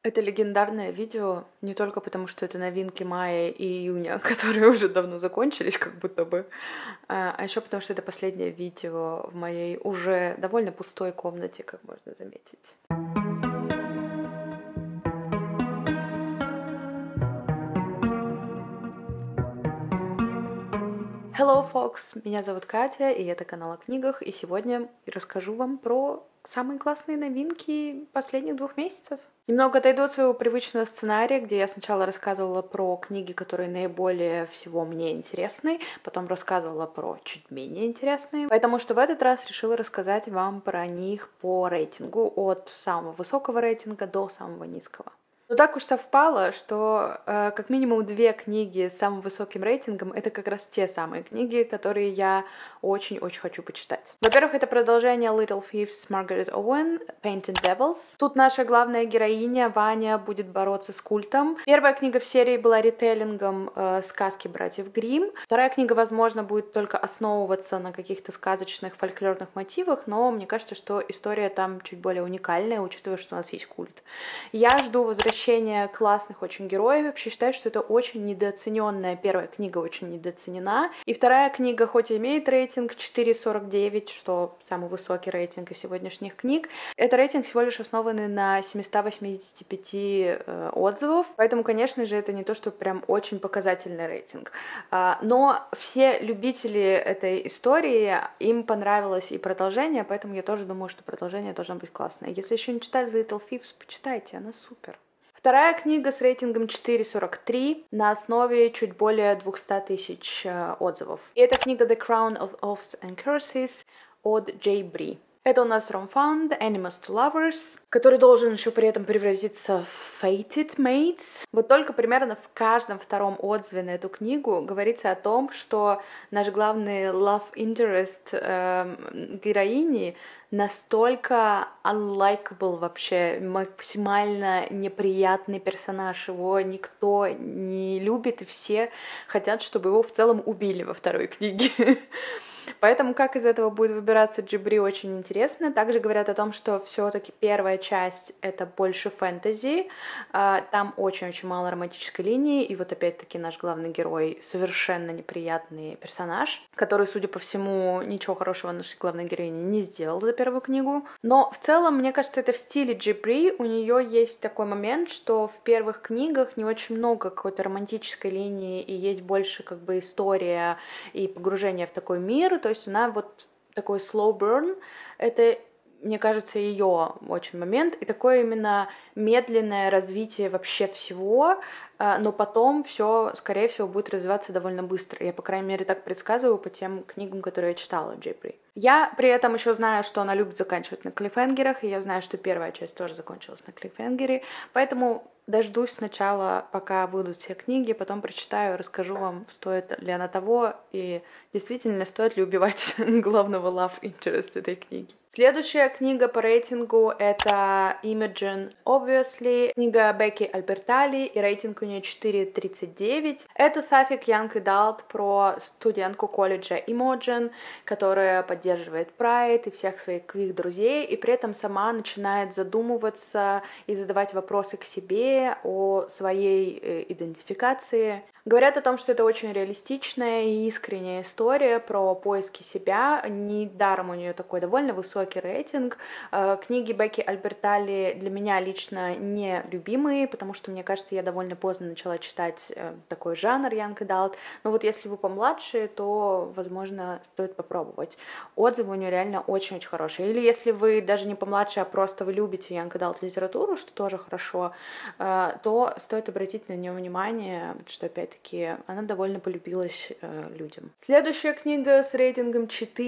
Это легендарное видео не только потому, что это новинки мая и июня, которые уже давно закончились, как будто бы, а еще потому, что это последнее видео в моей уже довольно пустой комнате, как можно заметить. Hello, folks! Меня зовут Катя, и это канал о книгах, и сегодня я расскажу вам про самые классные новинки последних 2 месяцев. Немного отойду от своего привычного сценария, где я сначала рассказывала про книги, которые наиболее всего мне интересны, потом рассказывала про чуть менее интересные, потому что в этот раз решила рассказать вам про них по рейтингу, от самого высокого рейтинга до самого низкого. Но так уж совпало, что как минимум 2 книги с самым высоким рейтингом — это как раз те самые книги, которые я очень-очень хочу почитать. Во-первых, это продолжение Little Thieves Margaret Owen, Painted Devils. Тут наша главная героиня Ваня будет бороться с культом. Первая книга в серии была ритейлингом сказки братьев Гримм. Вторая книга, возможно, будет только основываться на каких-то сказочных фольклорных мотивах, но мне кажется, что история там чуть более уникальная, учитывая, что у нас есть культ. Я жду возвращения классных очень героев. Вообще считаю, что это очень недооцененная. Первая книга очень недооценена. И вторая книга, хоть и имеет рейтинг 4,49, что самый высокий рейтинг из сегодняшних книг, это рейтинг всего лишь основанный на 785 отзывов. Поэтому, конечно же, это не то, что прям очень показательный рейтинг. Но все любители этой истории, им понравилось и продолжение, поэтому я тоже думаю, что продолжение должно быть классное. Если еще не читали Little Thieves, почитайте, она супер. Вторая книга с рейтингом 4,43 на основе чуть более 200 тысяч отзывов. И это книга The Crown of Oaths and Curses от Джей Бри. Это у нас Rom-Found, Enemies to Lovers, который должен еще при этом превратиться в Fated Mates. Вот только примерно в каждом втором отзыве на эту книгу говорится о том, что наш главный love interest героини настолько unlikable вообще, максимально неприятный персонаж, его никто не любит, и все хотят, чтобы его в целом убили во второй книге. Поэтому как из этого будет выбираться Джей Бри, очень интересно. Также говорят о том, что все-таки первая часть — это больше фэнтези, там очень-очень мало романтической линии, и вот опять-таки наш главный герой совершенно неприятный персонаж, который, судя по всему, ничего хорошего нашей главной героине не сделал за первую книгу. Но в целом, мне кажется, это в стиле Джей Бри. У нее есть такой момент, что в первых книгах не очень много какой-то романтической линии, и есть больше как бы история и погружение в такой мир. То есть она вот такой slow burn, это, мне кажется, ее очень момент, и такое именно медленное развитие вообще всего, но потом все, скорее всего, будет развиваться довольно быстро. Я, по крайней мере, так предсказываю по тем книгам, которые я читала Джей Бри. Я при этом еще знаю, что она любит заканчивать на клиффхенгерах, и я знаю, что первая часть тоже закончилась на клиффхенгере, поэтому дождусь сначала, пока выйдут все книги, потом прочитаю, расскажу вам, стоит ли она того, и действительно стоит ли убивать главного love interest этой книги. Следующая книга по рейтингу — это Imogen Obviously, книга Бекки Альбертали, и рейтинг у нее 4,39. Это Сафик Янг Эдалт про студентку колледжа Imogen, которая поддерживает Pride и всех своих квир-друзей, и при этом сама начинает задумываться и задавать вопросы к себе о своей идентификации. Говорят о том, что это очень реалистичная и искренняя история про поиски себя. Недаром у нее такой довольно высокий рейтинг. Книги Бекки Альбертали для меня лично не любимые, потому что, мне кажется, я довольно поздно начала читать такой жанр Young Adult. Но вот если вы помладше, то, возможно, стоит попробовать. Отзывы у нее реально очень-очень хорошие. Или если вы даже не помладше, а просто вы любите Young Adult литературу, что тоже хорошо, то стоит обратить на нее внимание, что, опять-таки, она довольно полюбилась людям. Следующая книга с рейтингом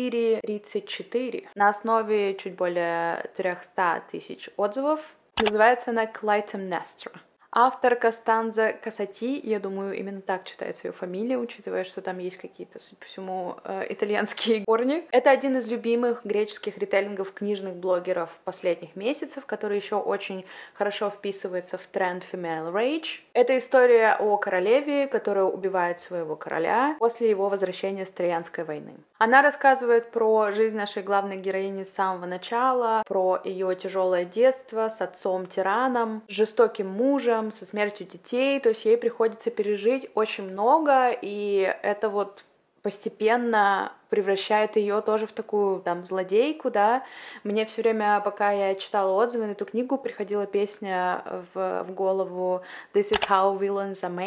4,34 на основе чуть более 300 тысяч отзывов. Называется она Clytemnestra. Автор Костанза Касати, я думаю, именно так читается ее фамилия, учитывая, что там есть какие-то, судя по всему, итальянские корни. Это один из любимых греческих ритейлингов книжных блогеров последних месяцев, который еще очень хорошо вписывается в тренд Female Rage. Это история о королеве, которая убивает своего короля после его возвращения с Троянской войны. Она рассказывает про жизнь нашей главной героини с самого начала, про ее тяжелое детство с отцом-тираном, с жестоким мужем, со смертью детей, то есть ей приходится пережить очень много, и это вот постепенно превращает ее тоже в такую там злодейку, да. Мне все время, пока я читала отзывы на эту книгу, приходила песня в голову "This is how villains are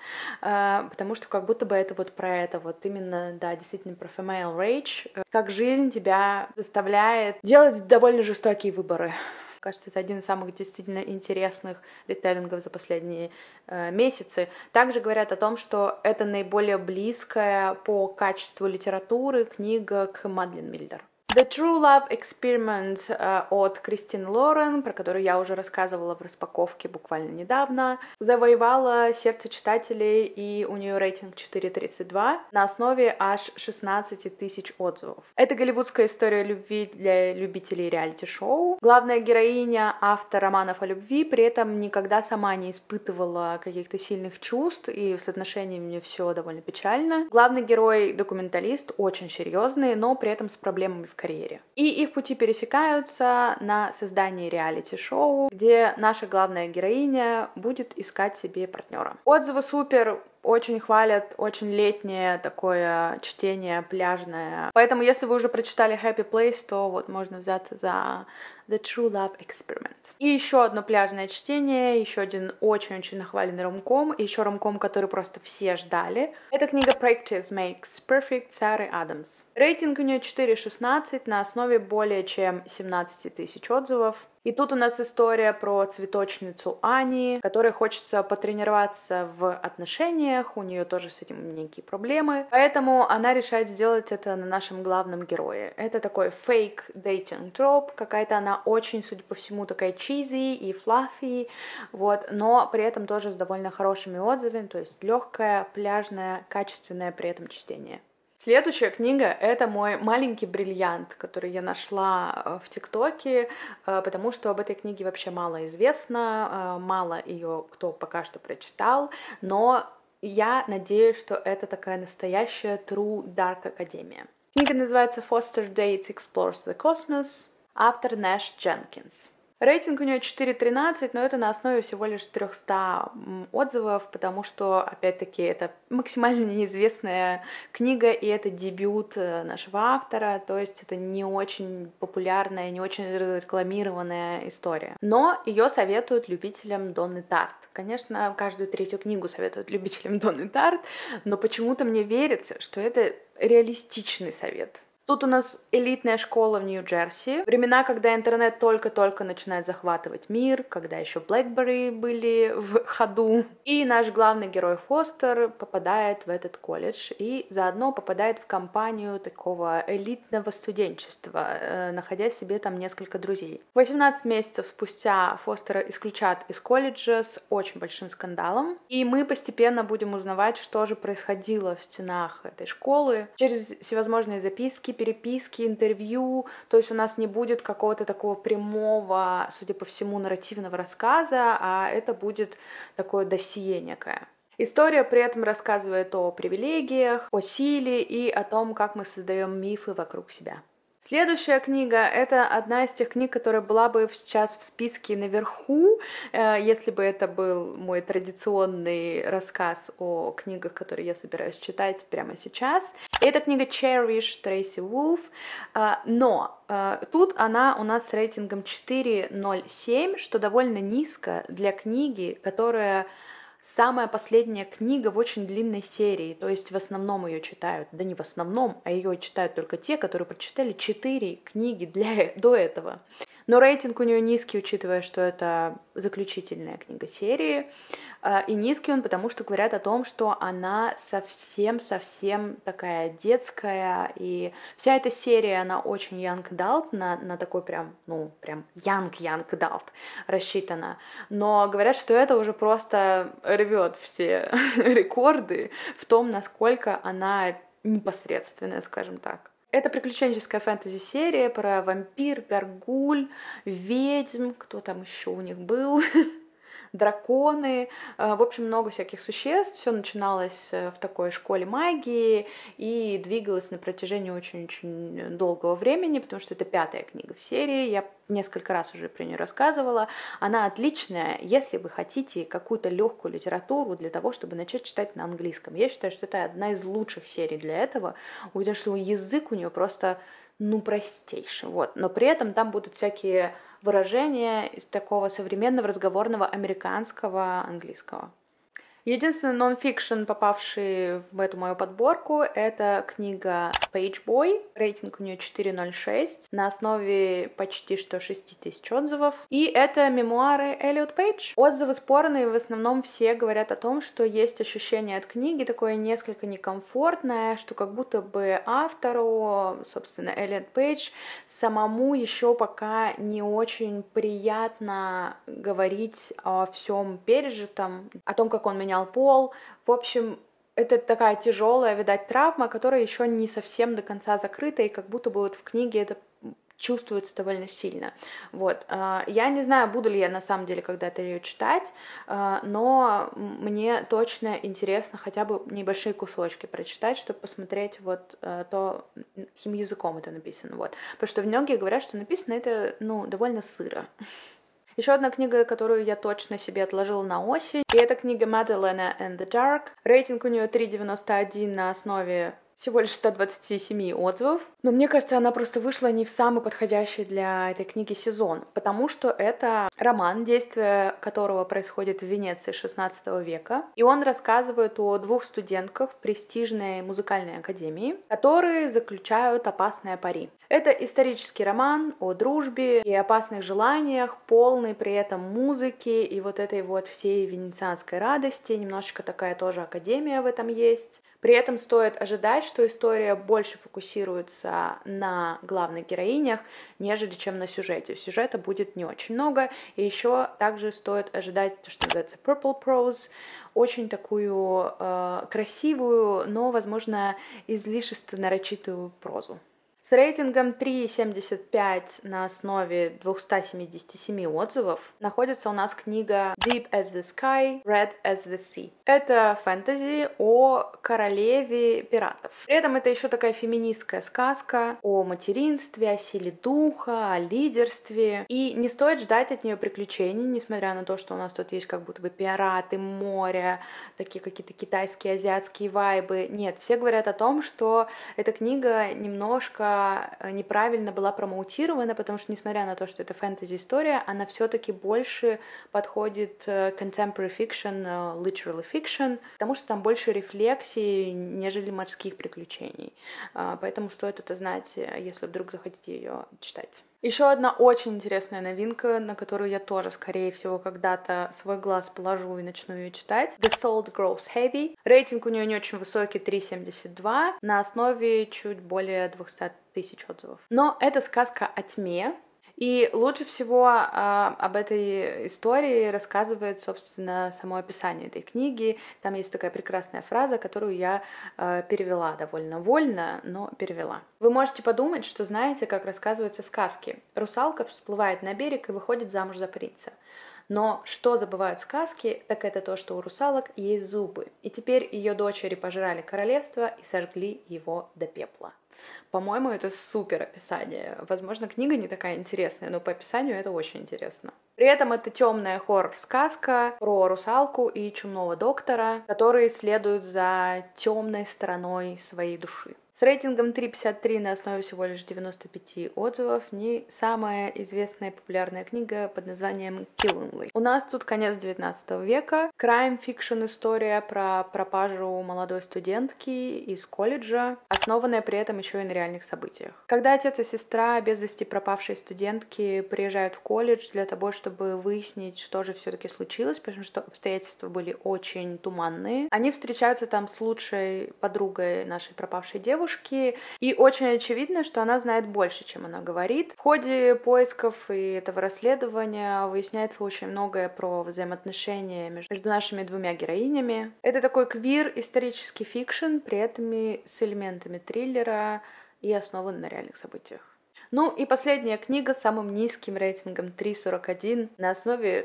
made", потому что как будто бы это вот про это, вот именно, да, действительно про female rage, как жизнь тебя заставляет делать довольно жестокие выборы. Кажется, это один из самых действительно интересных ритейлингов за последние месяцы. Также говорят о том, что это наиболее близкая по качеству литературы книга к Мадлен Миллер. The True Love Experiment от Кристин Лорен, про которую я уже рассказывала в распаковке буквально недавно, завоевала сердце читателей, и у нее рейтинг 4.32 на основе аж 16 тысяч отзывов. Это голливудская история любви для любителей реалити-шоу. Главная героиня, автор романов о любви, при этом никогда сама не испытывала каких-то сильных чувств, и с отношениями у нее все довольно печально. Главный герой — документалист, очень серьезный, но при этом с проблемами в карьере. И их пути пересекаются на создании реалити-шоу, где наша главная героиня будет искать себе партнера. Отзывы супер, очень хвалят, очень летнее такое чтение, пляжное. Поэтому, если вы уже прочитали Happy Place, то вот можно взяться за The True Love Experiment. И еще одно пляжное чтение, еще один очень-очень нахваленный ромком, и еще ромком, который просто все ждали. Это книга Practice Makes Perfect Сары Адамс. Рейтинг у нее 4.16 на основе более чем 17 тысяч отзывов. И тут у нас история про цветочницу Ани, которой хочется потренироваться в отношениях, у нее тоже с этим некие проблемы, поэтому она решает сделать это на нашем главном герое. Это такой фейк дейтинг троп, какая-то она очень, судя по всему, такая чизи и флаффи, вот, но при этом тоже с довольно хорошими отзывами, то есть легкое, пляжное, качественное при этом чтение. Следующая книга — это мой маленький бриллиант, который я нашла в ТикТоке, потому что об этой книге вообще мало известно, мало ее кто пока что прочитал, но я надеюсь, что это такая настоящая True Dark Академия. Книга называется Foster Dates Explores the Cosmos, автор Нэш Дженкинс. Рейтинг у нее 4.13, но это на основе всего лишь 300 отзывов, потому что, опять-таки, это максимально неизвестная книга, и это дебют нашего автора, то есть это не очень популярная, не очень рекламированная история. Но ее советуют любителям Донны Тарт. Конечно, каждую третью книгу советуют любителям Донны Тарт, но почему-то мне верится, что это реалистичный совет. Тут у нас элитная школа в Нью-Джерси. Времена, когда интернет только-только начинает захватывать мир, когда еще BlackBerry были в ходу. И наш главный герой Фостер попадает в этот колледж и заодно попадает в компанию такого элитного студенчества, находя себе там несколько друзей. 18 месяцев спустя Фостера исключат из колледжа с очень большим скандалом. И мы постепенно будем узнавать, что же происходило в стенах этой школы через всевозможные записки, переписки, интервью, то есть у нас не будет какого-то такого прямого, судя по всему, нарративного рассказа, а это будет такое досье некое. История при этом рассказывает о привилегиях, о силе и о том, как мы создаем мифы вокруг себя. Следующая книга — это одна из тех книг, которая была бы сейчас в списке наверху, если бы это был мой традиционный рассказ о книгах, которые я собираюсь читать прямо сейчас. Это книга Cherish Трейси Вулф, но тут она у нас с рейтингом 4.07, что довольно низко для книги, которая самая последняя книга в очень длинной серии, то есть в основном ее читают, да не в основном, а ее читают только те, которые прочитали 4 книги до этого. но рейтинг у нее низкий, учитывая, что это заключительная книга серии. И низкий он, потому что говорят о том, что она совсем такая детская, и вся эта серия, она очень young adult, на такой прям young adult рассчитана. Но говорят, что это уже просто рвет все рекорды в том, насколько она непосредственная, скажем так. Это приключенческая фэнтези-серия про вампир, горгуль, ведьм, кто там еще у них был, драконы, в общем, много всяких существ. Все начиналось в такой школе магии и двигалось на протяжении очень-очень долгого времени, потому что это 5-я книга в серии. Я несколько раз уже про нее рассказывала. Она отличная, если вы хотите какую-то легкую литературу для того, чтобы начать читать на английском. Я считаю, что это одна из лучших серий для этого, потому что язык у нее просто, простейший. Вот. Но при этом там будут всякие выражения из такого современного разговорного американского английского. Единственный нон-фикшн, попавший в эту мою подборку, это книга Page Boy. Рейтинг у нее 4.06 на основе почти что 6000 отзывов. И это мемуары Эллиот Пейдж. Отзывы спорные, в основном все говорят о том, что есть ощущение от книги такое несколько некомфортное, что как будто бы автору, собственно, Эллиот Пейдж, самому еще пока не очень приятно говорить о всем пережитом, о том, как он менял пол. В общем, это такая тяжелая, видать, травма, которая еще не совсем до конца закрыта, и как будто бы вот в книге это чувствуется довольно сильно. Вот. Я не знаю, буду ли я на самом деле когда-то ее читать, но мне точно интересно хотя бы небольшие кусочки прочитать, чтобы посмотреть вот то, каким языком это написано. Вот. Потому что многие говорят, что написано это, довольно сыро. Еще одна книга, которую я точно себе отложила на осень, и это книга Madalena and the Dark. Рейтинг у нее 3.91 на основе всего лишь 127 отзывов. Но мне кажется, она просто вышла не в самый подходящий для этой книги сезон, потому что это роман, действие которого происходит в Венеции XVI века. И он рассказывает о 2 студентках в престижной музыкальной академии, которые заключают опасное пари. Это исторический роман о дружбе и опасных желаниях, полный при этом музыки и вот этой вот всей венецианской радости. Немножечко такая тоже академия в этом есть. При этом стоит ожидать, что история больше фокусируется на главных героинях, нежели чем на сюжете. Сюжета будет не очень много, и еще также стоит ожидать то, что называется purple prose, очень такую красивую, но, возможно, излишество нарочитую прозу. С рейтингом 3.75 на основе 277 отзывов находится у нас книга Deep as the Sky, Red as the Sea. Это фэнтези о королеве пиратов. При этом это еще такая феминистская сказка о материнстве, о силе духа, о лидерстве. И не стоит ждать от нее приключений, несмотря на то, что у нас тут есть как будто бы пираты, море, такие какие-то китайские, азиатские вайбы. Нет, все говорят о том, что эта книга немножко неправильно была промоутирована, потому что, несмотря на то, что это фэнтези-история, она все-таки больше подходит contemporary fiction, literary fiction, потому что там больше рефлексий, нежели морских приключений. Поэтому стоит это знать, если вдруг захотите ее читать. Еще одна очень интересная новинка, на которую я тоже, скорее всего, когда-то свой глаз положу и начну ее читать. The Salt Grows Heavy. Рейтинг у нее не очень высокий, 3.72, на основе чуть более 200 тысяч отзывов. Но это сказка о тьме. И лучше всего об этой истории рассказывает, собственно, само описание этой книги. Там есть такая прекрасная фраза, которую я перевела довольно вольно, но перевела. Вы можете подумать, что знаете, как рассказываются сказки. Русалка всплывает на берег и выходит замуж за принца. Но что забывают сказки, так это то, что у русалок есть зубы. И теперь ее дочери пожрали королевство и сожгли его до пепла. По-моему, это супер описание. Возможно, книга не такая интересная, но по описанию это очень интересно. При этом это темная хоррор-сказка про русалку и чумного доктора, которые следуют за темной стороной своей души. С рейтингом 3,53 на основе всего лишь 95 отзывов, не самая известная и популярная книга под названием Killingly. У нас тут конец 19 века, crime-fiction история про пропажу молодой студентки из колледжа, основанная при этом еще и на реальных событиях. Когда отец и сестра без вести пропавшей студентки приезжают в колледж для того, чтобы выяснить, что же все-таки случилось, потому что обстоятельства были очень туманные, они встречаются там с лучшей подругой нашей пропавшей девушки, и очень очевидно, что она знает больше, чем она говорит. В ходе поисков и этого расследования выясняется очень многое про взаимоотношения между нашими двумя героинями. Это такой квир-исторический фикшн, при этом и с элементами триллера и основан на реальных событиях. Ну и последняя книга с самым низким рейтингом 3,41 на основе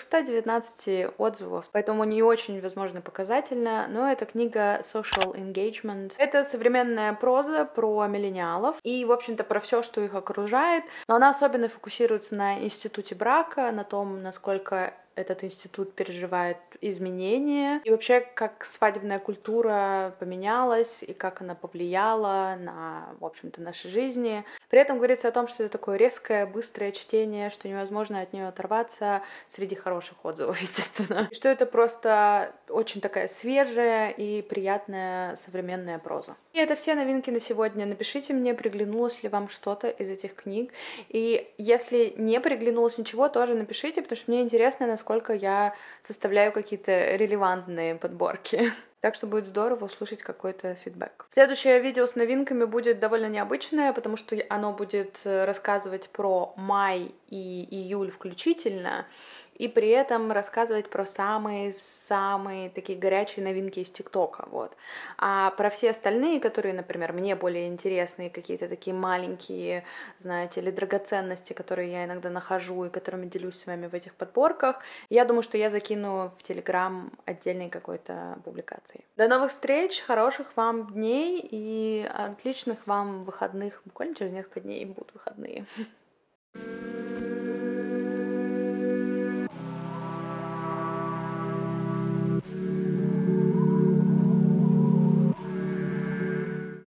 319 отзывов, поэтому не очень, возможно, показательно, но это книга Social Engagement. Это современная проза про миллениалов и, в общем-то, про все, что их окружает, но она особенно фокусируется на институте брака, на том, насколько этот институт переживает изменения, и вообще, как свадебная культура поменялась, и как она повлияла на, в общем-то, наши жизни. При этом говорится о том, что это такое резкое, быстрое чтение, что невозможно от нее оторваться среди хороших отзывов, естественно. И что это просто очень такая свежая и приятная современная проза. И это все новинки на сегодня. Напишите мне, приглянулось ли вам что-то из этих книг. И если не приглянулось ничего, тоже напишите, потому что мне интересно, насколько я составляю какие-то релевантные подборки. Так что будет здорово услышать какой-то фидбэк. Следующее видео с новинками будет довольно необычное, потому что оно будет рассказывать про май и июль включительно, и при этом рассказывать про самые-самые такие горячие новинки из ТикТока, вот. А про все остальные, которые, например, мне более интересны, какие-то такие маленькие, знаете, или драгоценности, которые я иногда нахожу и которыми делюсь с вами в этих подборках, я думаю, что я закину в Телеграм отдельной какой-то публикации. До новых встреч, хороших вам дней и отличных вам выходных. Буквально через несколько дней будут выходные.